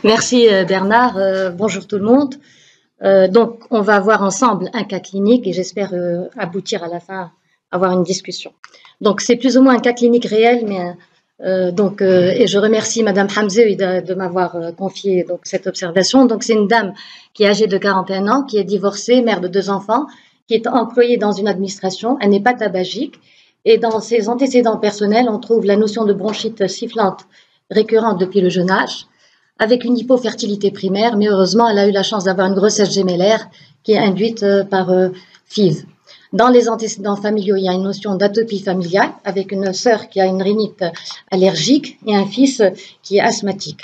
Merci Bernard. Bonjour tout le monde. Donc, on va voir ensemble un cas clinique et j'espère aboutir à la fin, avoir une discussion. Donc, c'est plus ou moins un cas clinique réel, mais et je remercie Madame Hamzaoui de m'avoir confié donc cette observation. Donc, c'est une dame qui est âgée de 41 ans, qui est divorcée, mère de 2 enfants, qui est employée dans une administration. Elle n'est pas tabagique et dans ses antécédents personnels, on trouve la notion de bronchite sifflante récurrente depuis le jeune âge, avec une hypofertilité primaire, mais heureusement, elle a eu la chance d'avoir une grossesse gémellaire qui est induite par FIV. Dans les antécédents familiaux, il y a une notion d'atopie familiale, avec une sœur qui a une rhinite allergique et un fils qui est asthmatique.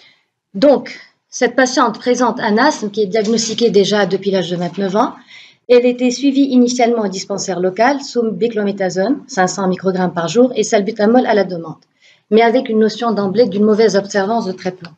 Donc, cette patiente présente un asthme qui est diagnostiqué déjà depuis l'âge de 29 ans. Elle était suivie initialement au dispensaire local sous beclométasone, 500 microgrammes par jour, et salbutamol à la demande, mais avec une notion d'emblée d'une mauvaise observance de traitement.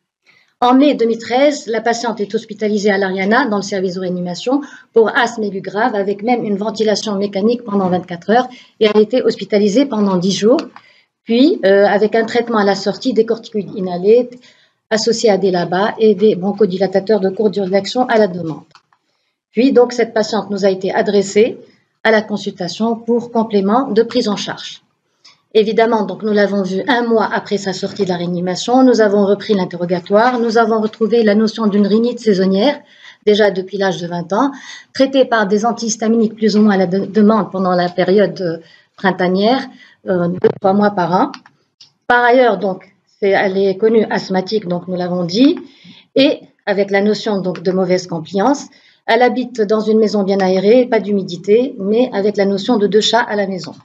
En mai 2013, la patiente est hospitalisée à l'Ariana dans le service de réanimation pour asthme aigu grave avec même une ventilation mécanique pendant 24 heures et a été hospitalisée pendant 10 jours, puis avec un traitement à la sortie des corticoïdes inhalés associés à des LABA et des bronchodilatateurs de courte durée d'action à la demande. Puis donc cette patiente nous a été adressée à la consultation pour complément de prise en charge. Évidemment, donc nous l'avons vu 1 mois après sa sortie de la réanimation, nous avons repris l'interrogatoire, nous avons retrouvé la notion d'une rhinite saisonnière, déjà depuis l'âge de 20 ans, traitée par des antihistaminiques plus ou moins à la demande pendant la période printanière, 2-3 mois par an. Par ailleurs, donc, elle est connue asthmatique, donc nous l'avons dit, et avec la notion donc de mauvaise compliance, elle habite dans une maison bien aérée, pas d'humidité, mais avec la notion de 2 chats à la maison.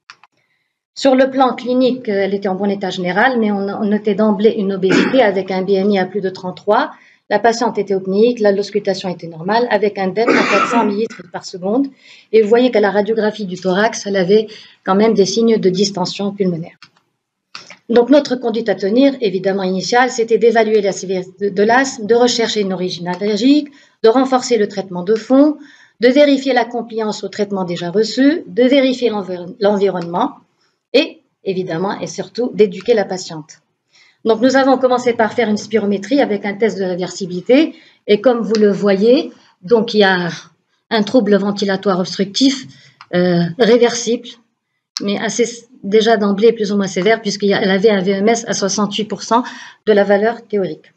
Sur le plan clinique, elle était en bon état général, mais on notait d'emblée une obésité avec un BMI à plus de 33. La patiente était apnéique, l'auscultation était normale, avec un DEP à 400 ml par seconde. Et vous voyez qu'à la radiographie du thorax, elle avait quand même des signes de distension pulmonaire. Donc notre conduite à tenir, évidemment initiale, c'était d'évaluer la sévérité de l'asthme, de rechercher une origine allergique, de renforcer le traitement de fond, de vérifier la compliance au traitement déjà reçu, de vérifier l'environnement, et évidemment et surtout d'éduquer la patiente. Donc nous avons commencé par faire une spirométrie avec un test de réversibilité et comme vous le voyez, donc il y a un trouble ventilatoire obstructif réversible, mais assez déjà d'emblée plus ou moins sévère puisqu'elle avait un VMS à 68% de la valeur théorique.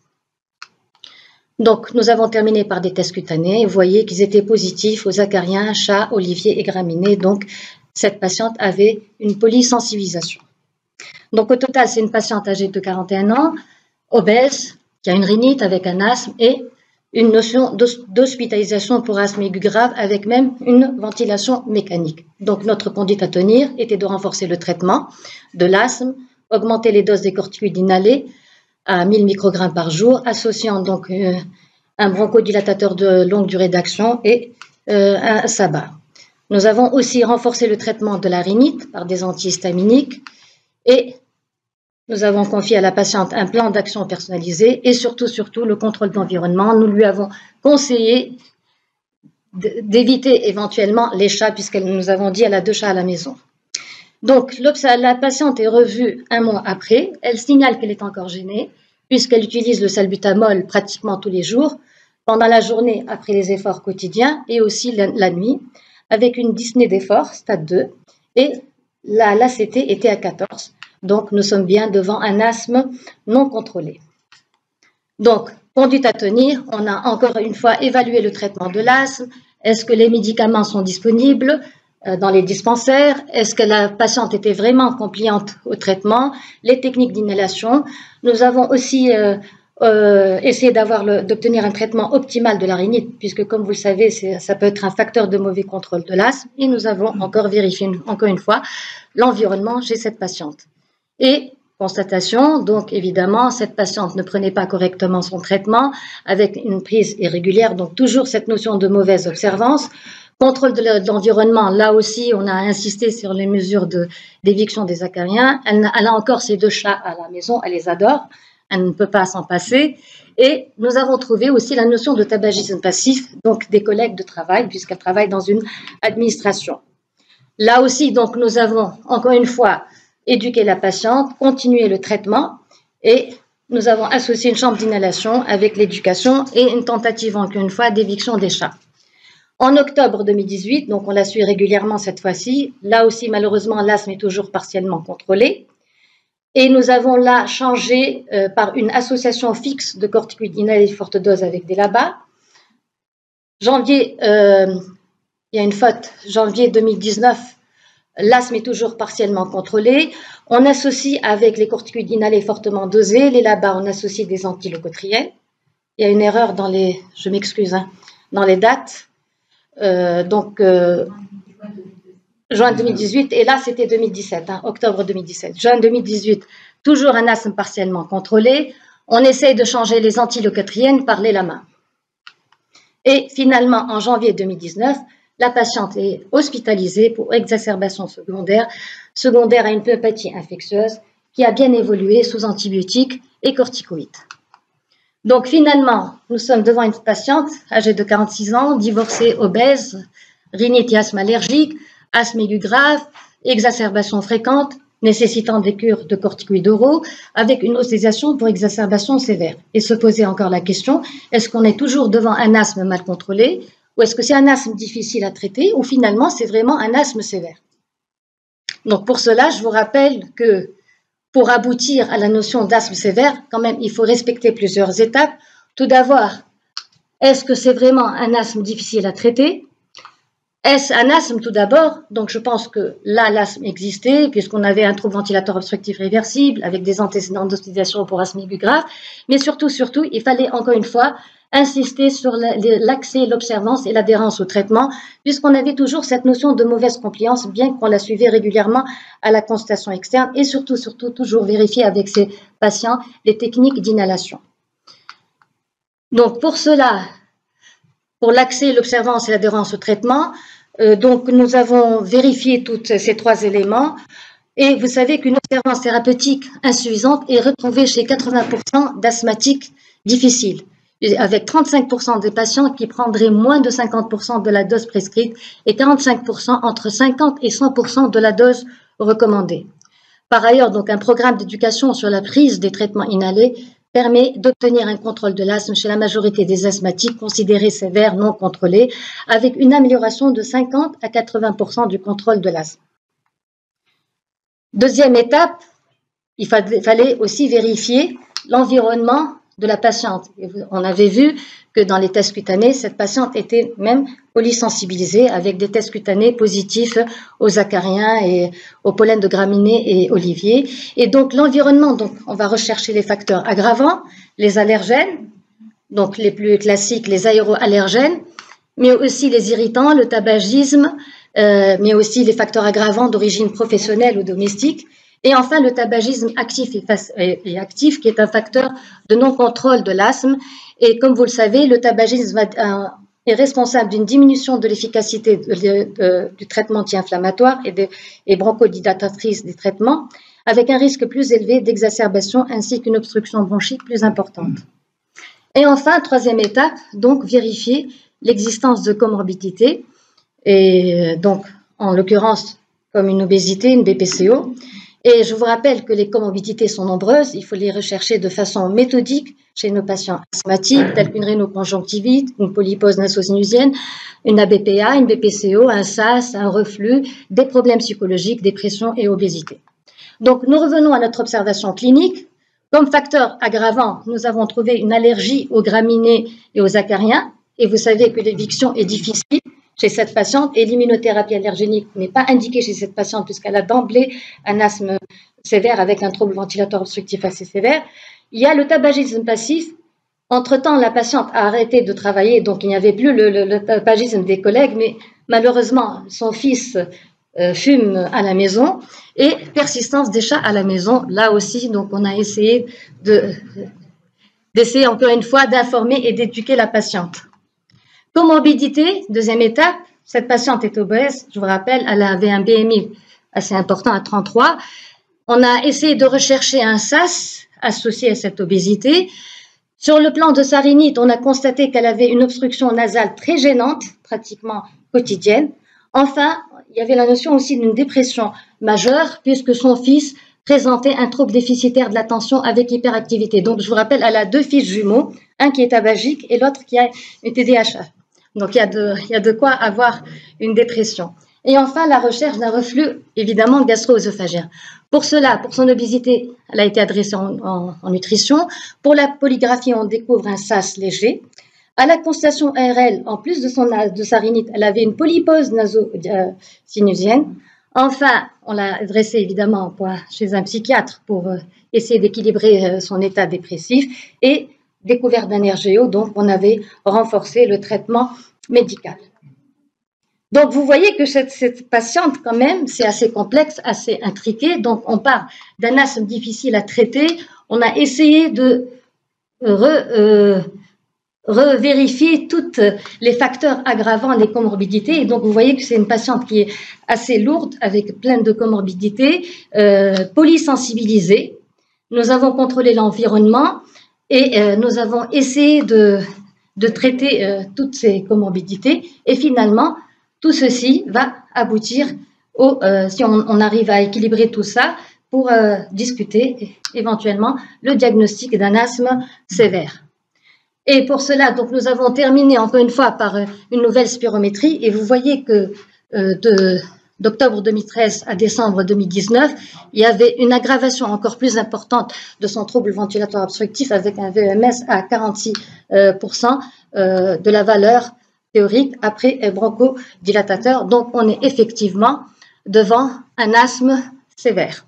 Donc nous avons terminé par des tests cutanés. Vous voyez qu'ils étaient positifs aux acariens, chats, oliviers et graminées. Donc cette patiente avait une polysensibilisation. Donc, au total, c'est une patiente âgée de 41 ans, obèse, qui a une rhinite avec un asthme et une notion d'hospitalisation pour asthme aigu grave avec même une ventilation mécanique. Donc, notre conduite à tenir était de renforcer le traitement de l'asthme, augmenter les doses des corticoïdes inhalés à 1000 microgrammes par jour, associant donc un bronchodilatateur de longue durée d'action et un SABA. Nous avons aussi renforcé le traitement de la rhinite par des antihistaminiques et nous avons confié à la patiente un plan d'action personnalisé et surtout le contrôle d'environnement. Nous lui avons conseillé d'éviter éventuellement les chats puisque nous avons dit elle a 2 chats à la maison. Donc la patiente est revue 1 mois après. Elle signale qu'elle est encore gênée puisqu'elle utilise le salbutamol pratiquement tous les jours pendant la journée après les efforts quotidiens et aussi la nuit, avec une dyspnée d'effort, stade 2, et l'ACT était à 14. Donc, nous sommes bien devant un asthme non contrôlé. Donc, conduite à tenir, on a encore une fois évalué le traitement de l'asthme. Est-ce que les médicaments sont disponibles dans les dispensaires? Est-ce que la patiente était vraiment compliante au traitement? Les techniques d'inhalation. Nous avons aussi essayer d'obtenir un traitement optimal de la rhinite, puisque comme vous le savez, ça peut être un facteur de mauvais contrôle de l'asthme. Et nous avons encore vérifié, encore une fois, l'environnement chez cette patiente. Et constatation, donc évidemment, cette patiente ne prenait pas correctement son traitement avec une prise irrégulière, donc toujours cette notion de mauvaise observance. Contrôle de l'environnement, là aussi, on a insisté sur les mesures d'éviction des acariens. Elle a encore ses 2 chats à la maison, elle les adore. Elle ne peut pas s'en passer. Et nous avons trouvé aussi la notion de tabagisme passif, donc des collègues de travail, puisqu'elle travaille dans une administration. Là aussi, donc, nous avons, encore une fois, éduqué la patiente, continué le traitement et nous avons associé une chambre d'inhalation avec l'éducation et une tentative, encore une fois, d'éviction des chats. En octobre 2018, donc on la suit régulièrement cette fois-ci, là aussi malheureusement l'asthme est toujours partiellement contrôlé. Et nous avons là changé par une association fixe de corticoïdes inhalés forte dose avec des LABA. Janvier, il y a une faute, janvier 2019, l'asthme est toujours partiellement contrôlé. On associe avec les corticoïdes inhalés fortement dosés, les LABA, on associe des antileucotriennes. Il y a une erreur dans les, je m'excuse, hein, dans les dates. Juin 2018, et là c'était 2017, hein, octobre 2017. Juin 2018, toujours un asthme partiellement contrôlé. On essaye de changer les antileucotriennes par les LAMA. Et finalement, en janvier 2019, la patiente est hospitalisée pour exacerbation secondaire à une pneumopathie infectieuse qui a bien évolué sous antibiotiques et corticoïdes. Donc finalement, nous sommes devant une patiente âgée de 46 ans, divorcée, obèse, rhinite et asthme allergique, asthme aigu grave, exacerbation fréquente, nécessitant des cures de corticoïdes oraux, avec une hospitalisation pour exacerbation sévère. Et se poser encore la question, est-ce qu'on est toujours devant un asthme mal contrôlé, ou est-ce que c'est un asthme difficile à traiter, ou finalement c'est vraiment un asthme sévère? Donc pour cela, je vous rappelle que pour aboutir à la notion d'asthme sévère, quand même, il faut respecter plusieurs étapes. Tout d'abord, est-ce que c'est vraiment un asthme difficile à traiter? Est-ce un asthme tout d'abord? Donc je pense que là, l'asthme existait, puisqu'on avait un trouble ventilatoire obstructif réversible, avec des antécédents d'hospitalisation pour asthme aigu grave, mais surtout, il fallait encore une fois insister sur l'accès, l'observance et l'adhérence au traitement, puisqu'on avait toujours cette notion de mauvaise compliance, bien qu'on la suivait régulièrement à la constatation externe, et surtout, toujours vérifier avec ces patients les techniques d'inhalation. Donc pour cela, pour l'accès, l'observance et l'adhérence au traitement, donc nous avons vérifié tous ces trois éléments, et vous savez qu'une observance thérapeutique insuffisante est retrouvée chez 80% d'asthmatiques difficiles, avec 35% des patients qui prendraient moins de 50% de la dose prescrite et 45% entre 50 et 100% de la dose recommandée. Par ailleurs, donc un programme d'éducation sur la prise des traitements inhalés permet d'obtenir un contrôle de l'asthme chez la majorité des asthmatiques considérés sévères non contrôlés, avec une amélioration de 50 à 80% du contrôle de l'asthme. Deuxième étape, il fallait aussi vérifier l'environnement de la patiente. On avait vu que dans les tests cutanés, cette patiente était même polysensibilisée avec des tests cutanés positifs aux acariens et aux pollen de graminées et oliviers. Et donc l'environnement, donc on va rechercher les facteurs aggravants, les allergènes, donc les plus classiques, les aéroallergènes, mais aussi les irritants, le tabagisme, mais aussi les facteurs aggravants d'origine professionnelle ou domestique. Et enfin, le tabagisme actif et actif, qui est un facteur de non-contrôle de l'asthme. Et comme vous le savez, le tabagisme est responsable d'une diminution de l'efficacité du traitement anti-inflammatoire et bronchodilatatrice des traitements, avec un risque plus élevé d'exacerbation ainsi qu'une obstruction bronchique plus importante. Et enfin, troisième étape, donc vérifier l'existence de comorbidité, et donc en l'occurrence comme une obésité, une BPCO. Et je vous rappelle que les comorbidités sont nombreuses, il faut les rechercher de façon méthodique chez nos patients asthmatiques, tels qu'une rhinoconjonctivite, une polypose nasosinusienne, une ABPA, une BPCO, un SAS, un reflux, des problèmes psychologiques, dépression et obésité. Donc nous revenons à notre observation clinique. Comme facteur aggravant, nous avons trouvé une allergie aux graminées et aux acariens, et vous savez que l'éviction est difficile chez cette patiente et l'immunothérapie allergénique n'est pas indiquée chez cette patiente puisqu'elle a d'emblée un asthme sévère avec un trouble ventilatoire obstructif assez sévère. Il y a le tabagisme passif. Entre-temps, la patiente a arrêté de travailler, donc il n'y avait plus le tabagisme des collègues, mais malheureusement, son fils fume à la maison et persistance des chats à la maison. Là aussi, donc on a essayé d'essayer encore une fois d'informer et d'éduquer la patiente. Comorbidité, deuxième étape, cette patiente est obèse, je vous rappelle, elle avait un BMI assez important à 33. On a essayé de rechercher un SAS associé à cette obésité. Sur le plan de sa rhinite, on a constaté qu'elle avait une obstruction nasale très gênante, pratiquement quotidienne. Enfin, il y avait la notion aussi d'une dépression majeure, puisque son fils présentait un trouble déficitaire de l'attention avec hyperactivité. Donc, je vous rappelle, elle a 2 fils jumeaux, un qui est tabagique et l'autre qui a une TDAH. Donc, il y a de quoi avoir une dépression. Et enfin, la recherche d'un reflux, évidemment, gastro-œsophagien. Pour cela, pour son obésité, elle a été adressée en nutrition. Pour la polygraphie, on découvre un SAS léger. À la constatation ARL, en plus de sa rhinite, elle avait une polypose naso-sinusienne. Enfin, on l'a adressée évidemment chez un psychiatre pour essayer d'équilibrer son état dépressif et découverte d'un RGO, donc on avait renforcé le traitement médical. Donc, vous voyez que cette patiente, quand même, c'est assez complexe, assez intriqué. Donc, on part d'un asthme difficile à traiter. On a essayé de revérifier tous les facteurs aggravant les comorbidités. Et donc, vous voyez que c'est une patiente qui est assez lourde, avec plein de comorbidités, polysensibilisée. Nous avons contrôlé l'environnement et nous avons essayé de traiter toutes ces comorbidités. Et finalement, tout ceci va aboutir si on arrive à équilibrer tout ça, pour discuter éventuellement le diagnostic d'un asthme sévère. Et pour cela, donc, nous avons terminé encore une fois par une nouvelle spirométrie et vous voyez que d'octobre 2013 à décembre 2019, il y avait une aggravation encore plus importante de son trouble ventilatoire obstructif avec un VEMS à 46% de la valeur théorique après bronchodilatateur. Donc, on est effectivement devant un asthme sévère.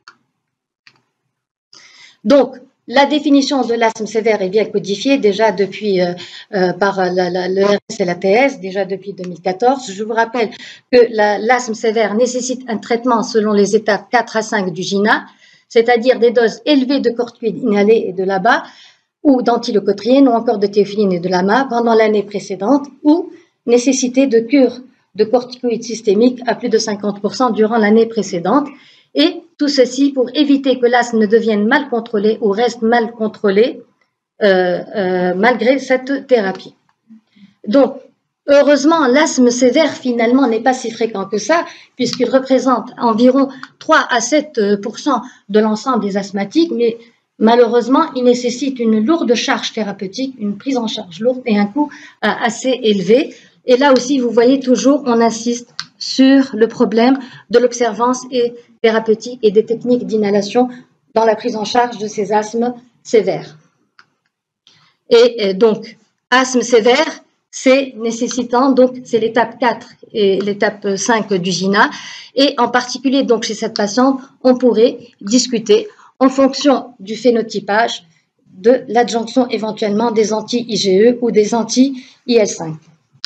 Donc, la définition de l'asthme sévère est bien codifiée déjà depuis par l'ERS et la TS, déjà depuis 2014. Je vous rappelle que l'asthme sévère nécessite un traitement selon les étapes 4 à 5 du GINA, c'est-à-dire des doses élevées de corticoïdes inhalés et de LABA, ou d'antileucotriène, ou encore de théophylline et de LAMA pendant l'année précédente, ou nécessité de cure de corticoïdes systémiques à plus de 50% durant l'année précédente. Et tout ceci pour éviter que l'asthme ne devienne mal contrôlé ou reste mal contrôlé malgré cette thérapie. Donc, heureusement, l'asthme sévère finalement n'est pas si fréquent que ça, puisqu'il représente environ 3 à 7% de l'ensemble des asthmatiques, mais malheureusement, il nécessite une lourde charge thérapeutique, une prise en charge lourde et un coût assez élevé. Et là aussi, vous voyez toujours, on insiste sur le problème de l'observance et thérapeutique et des techniques d'inhalation dans la prise en charge de ces asthmes sévères. Et donc, asthme sévère, c'est nécessitant, donc c'est l'étape 4 et l'étape 5 du GINA. Et en particulier, donc chez cette patiente, on pourrait discuter en fonction du phénotypage de l'adjonction éventuellement des anti-IgE ou des anti-IL5.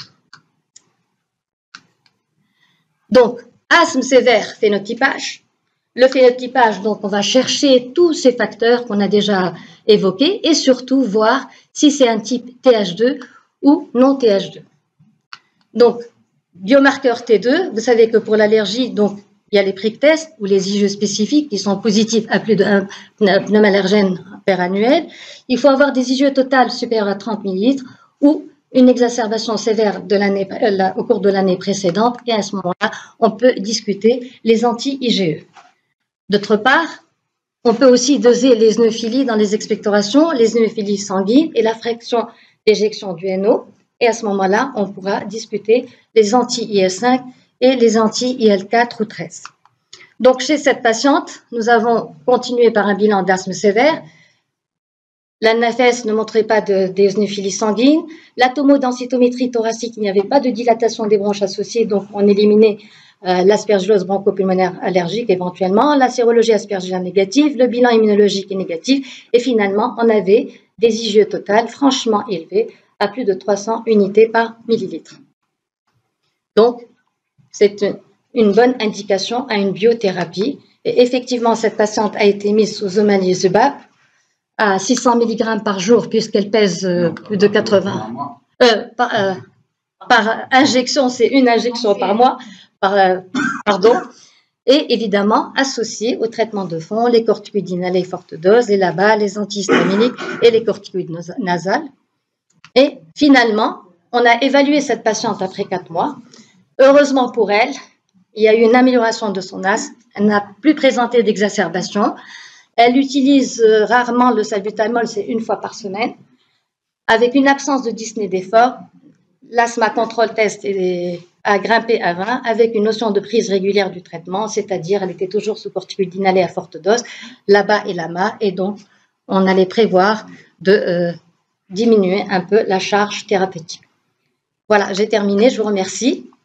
Donc, asthme sévère, phénotypage. Le phénotypage, donc, on va chercher tous ces facteurs qu'on a déjà évoqués et surtout voir si c'est un type TH2 ou non TH2. Donc, biomarqueur T2, vous savez que pour l'allergie, donc, il y a les prick tests ou les IgE spécifiques qui sont positifs à plus d'un pneumallergène per annuel. Il faut avoir des IgE totales supérieures à 30 ml ou une exacerbation sévère au cours de l'année précédente et à ce moment-là, on peut discuter les anti-IgE. D'autre part, on peut aussi doser les œnophilies dans les expectorations, les œnophilies sanguines et la fraction d'éjection du NO. Et à ce moment-là, on pourra discuter les anti-IL5 et les anti-IL4 ou 13. Donc, chez cette patiente, nous avons continué par un bilan d'asthme sévère. L'anaphyse ne montrait pas d'éosinophilie sanguine. La tomodensitométrie thoracique, il n'y avait pas de dilatation des bronches associées, donc on éliminait l'aspergillose bronchopulmonaire allergique éventuellement, la sérologie aspergillère négative, le bilan immunologique est négatif, et finalement, on avait des IgE totales franchement élevées à plus de 300 unités par millilitre. Donc, c'est une bonne indication à une biothérapie. Et effectivement, cette patiente a été mise sous omalizumab à 600 mg par jour puisqu'elle pèse plus de 80. Par injection, c'est une injection par mois, pardon. Et évidemment, associée au traitement de fond, les corticoïdes inhalés forte dose, les LABA, les antihistaminiques et les corticoïdes nasales. Et finalement, on a évalué cette patiente après 4 mois. Heureusement pour elle, il y a eu une amélioration de son asthme, elle n'a plus présenté d'exacerbation, elle utilise rarement le salbutamol, c'est 1 fois par semaine, avec une absence de dyspnée d'effort. L'asthma control test a grimpé à 20 avec une notion de prise régulière du traitement, c'est-à-dire elle était toujours sous corticoïdes inhalés à forte dose, l'ABA et l'AMA, et donc on allait prévoir de diminuer un peu la charge thérapeutique. Voilà, j'ai terminé, je vous remercie.